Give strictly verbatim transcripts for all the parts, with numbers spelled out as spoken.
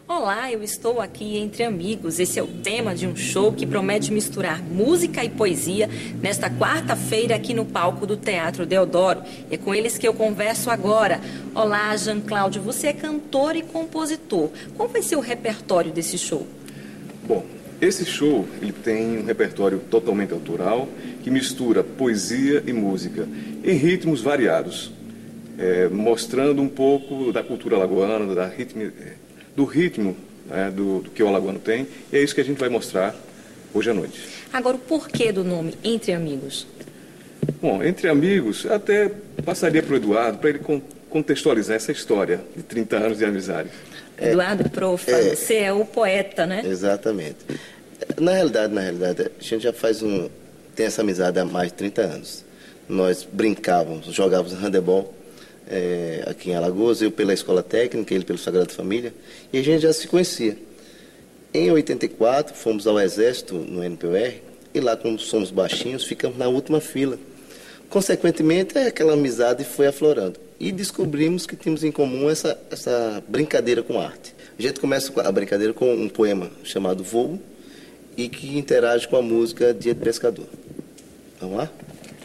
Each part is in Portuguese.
Olá, eu estou aqui entre amigos. Esse é o tema de um show que promete misturar música e poesia nesta quarta-feira aqui no palco do Teatro Deodoro. É com eles que eu converso agora. Olá, Jean Cláudio, você é cantor e compositor. Qual vai ser o repertório desse show? Bom, esse show ele tem um repertório totalmente autoral que mistura poesia e música em ritmos variados, é, mostrando um pouco da cultura alagoana, da ritmo, do ritmo né, do, do que o alagoano tem, e é isso que a gente vai mostrar hoje à noite. Agora, o porquê do nome Entre Amigos? Bom, Entre Amigos, até passaria para o Eduardo, para ele contextualizar essa história de trinta anos de amizade. É, Eduardo Profa, é, você é o poeta, né? Exatamente. Na realidade, na realidade, a gente já faz um... tem essa amizade há mais de trinta anos. Nós brincávamos, jogávamos handebol é, aqui em Alagoas, eu pela Escola Técnica, ele pelo Sagrada Família, e a gente já se conhecia. Em oitenta e quatro, fomos ao Exército, no N P O R, e lá, como somos baixinhos, ficamos na última fila. Consequentemente, aquela amizade foi aflorando. E descobrimos que tínhamos em comum essa, essa brincadeira com arte. A gente começa a brincadeira com um poema chamado Voo, e que interage com a música Dia de Pescador. Vamos lá?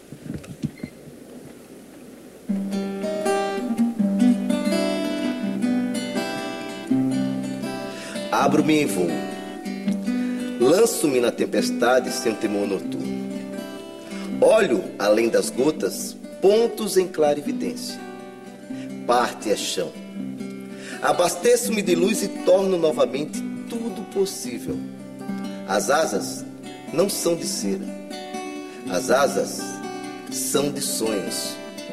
Abro-me em voo, lanço-me na tempestade sem temor noturno. Olho, além das gotas, pontos em clarividência. Parte é chão. Abasteço-me de luz e torno novamente tudo possível. As asas não são de cera. As asas são de sonhos.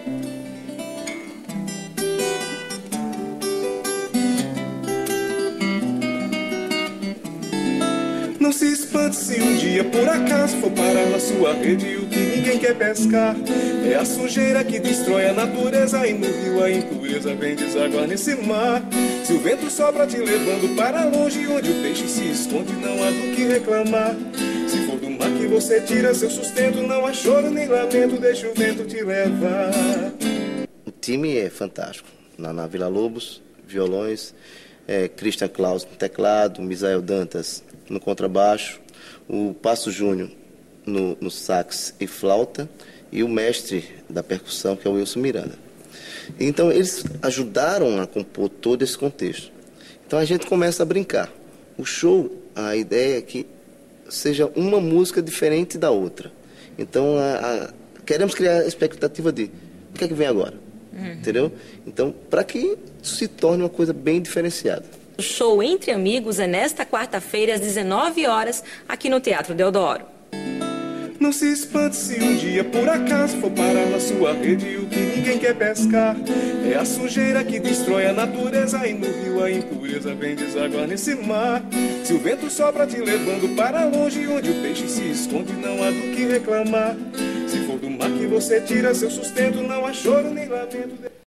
Não se espante se um dia por acaso for parar na sua rede o que ninguém quer pescar. É a sujeira que destrói a natureza e no rio a impureza vem desaguar nesse mar. Se o vento sopra te levando para longe onde o peixe se esconde, não há do que reclamar. Se for do mar que você tira seu sustento, não há choro nem lamento, deixa o vento te levar. O time é fantástico. Na, na Vila Lobos, violões, é, Christian Klaus no teclado, Misael Dantas no contrabaixo, o Passo Júnior no, no sax e flauta, e o mestre da percussão, que é o Wilson Miranda. Então, eles ajudaram a compor todo esse contexto. Então, a gente começa a brincar. O show, a ideia é que seja uma música diferente da outra. Então, a, a, queremos criar a expectativa de o que é que vem agora, uhum. Entendeu? Então, para que se torne uma coisa bem diferenciada. O show Entre Amigos é nesta quarta-feira, às dezenove horas, aqui no Teatro Deodoro. Não se espante se um dia por acaso for parar na sua rede o que ninguém quer pescar. É a sujeira que destrói a natureza e no rio a impureza vem desaguar nesse mar. Se o vento sopra te levando para longe onde o peixe se esconde, não há do que reclamar. Se for do mar que você tira seu sustento, não há choro nem lamento.